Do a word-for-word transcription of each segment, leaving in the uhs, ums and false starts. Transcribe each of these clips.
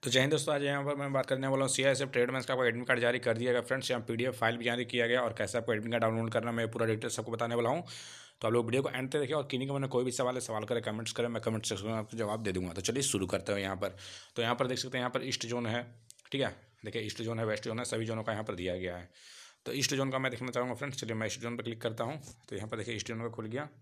तो जय हिंद दोस्तों, आज यहाँ पर मैं बात करने वाला हूँ सी आई एस एफ ट्रेडमैन्स का आपको एडमिट कार्ड जारी कर दिया गया फ्रेंड्स। यहाँ पीडीएफ फाइल भी जारी किया गया और कैसे आपको एडमिट कार्ड डाउनलोड करना मैं पूरा डिटेल्स आपको बताने वाला हूँ। तो आप लोग वीडियो को एंड तक देखिए और किन्हीं का मैंने कोई भी सवाल है सवाल करें कमेंट्स करें, मैं कमेंट सेक्शन में आपको जवाब दे दूँगा। तो चलिए शुरू करते हैं यहाँ पर। तो यहाँ पर देख सकते हैं, यहाँ पर ईस्ट जोन है, ठीक है। देखिए ईस्ट जोन है, वेस्ट जोन है, सभी जोनों का यहाँ पर दिया गया है। तो ईस्ट जोन का मैं देखना चाहूँगा फ्रेंड्स। चलिए मैं ईस्ट जोन पर क्लिक करता हूँ। तो यहाँ पर देखिए ईस्ट जोन का खुल गया।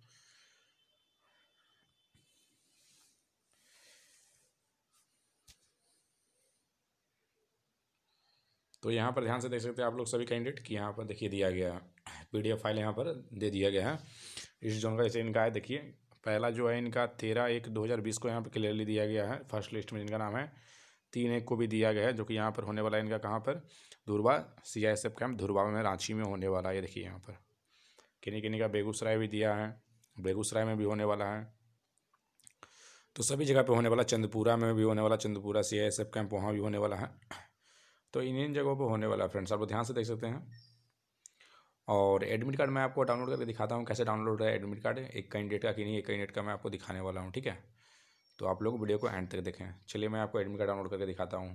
तो यहाँ पर ध्यान से देख सकते हैं आप लोग सभी कैंडिडेट कि यहाँ पर देखिए दिया गया पीडीएफ फाइल यहाँ पर दे दिया गया है। इस जोन का जैसे इनका है, देखिए पहला जो है इनका तेरह एक दो हज़ार बीस को यहाँ पर क्लियरली दिया गया है। फर्स्ट लिस्ट में इनका नाम है। तीन एक को भी दिया गया है, जो कि यहाँ पर होने वाला है इनका कहाँ पर, Dhurwa C I S F camp Dhurwa में रांची में होने वाला है। ये देखिए यहाँ पर किन्हीं किन्हीं का बेगूसराय भी दिया है, बेगूसराय में भी होने वाला है। तो सभी जगह पे होने वाला, चंदपुरा में भी होने वाला, Chandpura C I S F camp वहाँ भी होने वाला है। तो इन इन जगहों पर होने वाला है फ्रेंड्स, आप ध्यान से देख सकते हैं। और एडमिट कार्ड मैं आपको डाउनलोड करके दिखाता हूँ कैसे डाउनलोड है एडमिट कार्ड, एक कैंडिडेट का कि नहीं, एक कैंडिडेट का मैं आपको दिखाने वाला हूँ, ठीक है। तो आप लोग वीडियो को एंड तक देखें। चलिए मैं आपको एडमिट कार्ड डाउनलोड करके दिखाता हूँ।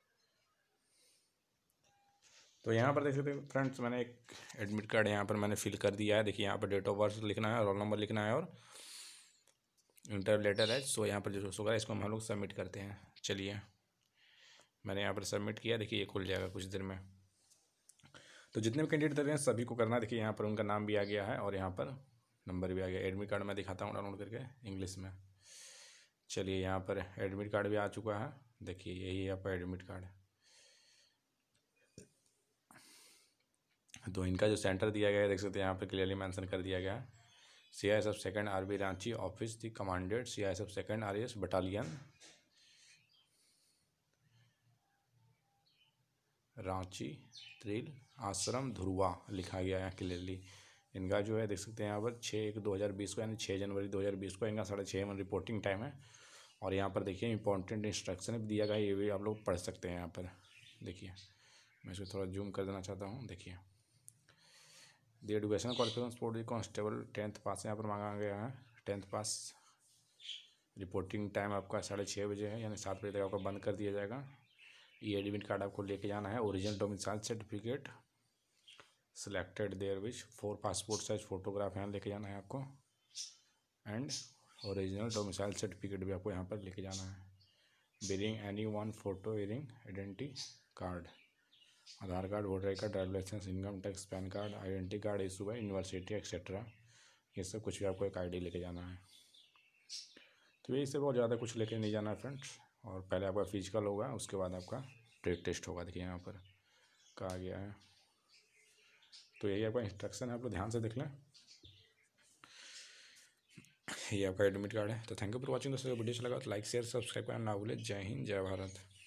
तो यहाँ पर देख सकते हैं फ्रेंड्स, मैंने एक एडमिट कार्ड यहाँ पर मैंने फिल कर दिया है। देखिए यहाँ पर डेट ऑफ बर्थ लिखना है, रोल नंबर लिखना है और इंटर लेटर है। सो यहाँ पर जो शो है इसको हम लोग सबमिट करते हैं। चलिए मैंने यहाँ पर सबमिट किया, देखिए ये खुल जाएगा कुछ देर में। तो जितने भी कैंडिडेट दे रहे हैं सभी को करना है। देखिए यहाँ पर उनका नाम भी आ गया है और यहाँ पर नंबर भी आ गया। एडमिट कार्ड मैं दिखाता हूँ डाउनलोड करके इंग्लिश में। चलिए यहाँ पर एडमिट कार्ड भी आ चुका है। देखिए यही है आपका एडमिट कार्ड। तो इनका जो सेंटर दिया गया है देख सकते हैं, यहाँ पर क्लियरली मेंशन कर दिया गया है। C I S F second R B Ranchi office the commanded C I S F second R S battalion Ranchi त्रिल आश्रम धुरवा लिखा गया है क्लियरली। इनका जो है देख सकते हैं यहाँ पर छः एक दो हज़ार बीस को, यानी छः जनवरी दो हज़ार बीस को इनका साढ़े छः में रिपोर्टिंग टाइम है। और यहाँ पर देखिए इंपॉर्टेंट इंस्ट्रक्शन भी दिया गया है, ये भी आप लोग पढ़ सकते हैं यहाँ पर। देखिए मैं इसको थोड़ा जूम कर देना चाहता हूँ। देखिए the educational qualification for the constable tenth pass यहाँ पर मांगा गया है। टेंथ पास, रिपोर्टिंग टाइम आपका साढ़े छः बजे है, यानी सात बजे तक आपका बंद कर दिया जाएगा। ये एडमिट कार्ड आपको लेके जाना है। Original domicile certificate selected there which four passport size photograph यहाँ लेके जाना है आपको। एंड ओरिजिनल डोमिसाइल सर्टिफिकेट भी आपको यहाँ पर लेके जाना है। Bearing any one photo bearing identity card, Aadhaar card, voter card, driving licence, income tax, PAN card, identity card issue by university etcetera. ये सब कुछ भी आपको एक आईडी लेके जाना है। तो यही से बहुत ज़्यादा कुछ लेके नहीं जाना है फ्रेंड्स। और पहले आपका फिजिकल होगा, उसके बाद आपका ट्रेड टेस्ट होगा। देखिए यहाँ पर कहा गया है। तो यही आपका इंस्ट्रक्शन है, आप लोग ध्यान से देख लें। ये आपका एडमिट कार्ड है। तो थैंक यू फॉर वॉचिंग दोस्तों। वीडियो अच्छा लगा तो लाइक शेयर सब्सक्राइब करना ना भूलें। जय हिंद, जय भारत।